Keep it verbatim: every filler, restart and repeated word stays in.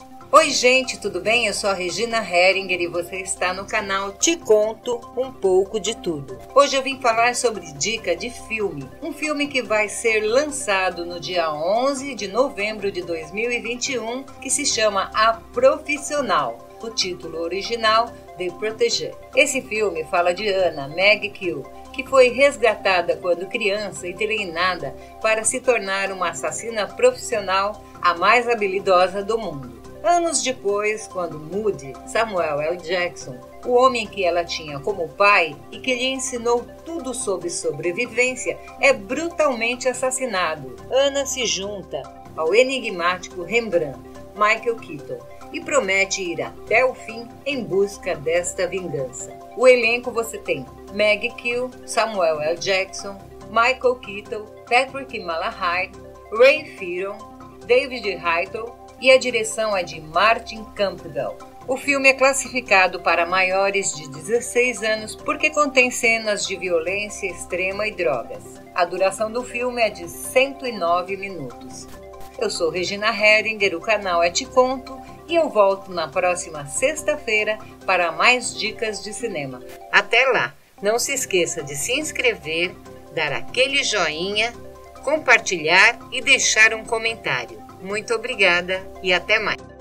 Oi gente, tudo bem? Eu sou a Regina Heringer e você está no canal Te Conto um Pouco de Tudo. Hoje eu vim falar sobre dica de filme. Um filme que vai ser lançado no dia onze de novembro de dois mil e vinte e um, que se chama A Profissional. O título original, The Protégé. Esse filme fala de Anna McGill, que foi resgatada quando criança e treinada para se tornar uma assassina profissional, a mais habilidosa do mundo. Anos depois, quando Moody, Samuel L. Jackson, o homem que ela tinha como pai e que lhe ensinou tudo sobre sobrevivência, é brutalmente assassinado, Anna se junta ao enigmático Rembrandt, Michael Keaton, e promete ir até o fim em busca desta vingança. O elenco você tem McGill, Samuel L. Jackson, Michael Keaton, Patrick Malahide, Ray Firon, David Heitel, e a direção é de Martin Campbell. O filme é classificado para maiores de dezesseis anos porque contém cenas de violência extrema e drogas. A duração do filme é de cento e nove minutos. Eu sou Regina Heringer, o canal é Te Conto, e eu volto na próxima sexta-feira para mais dicas de cinema. Até lá! Não se esqueça de se inscrever, dar aquele joinha, compartilhar e deixar um comentário. Muito obrigada e até mais!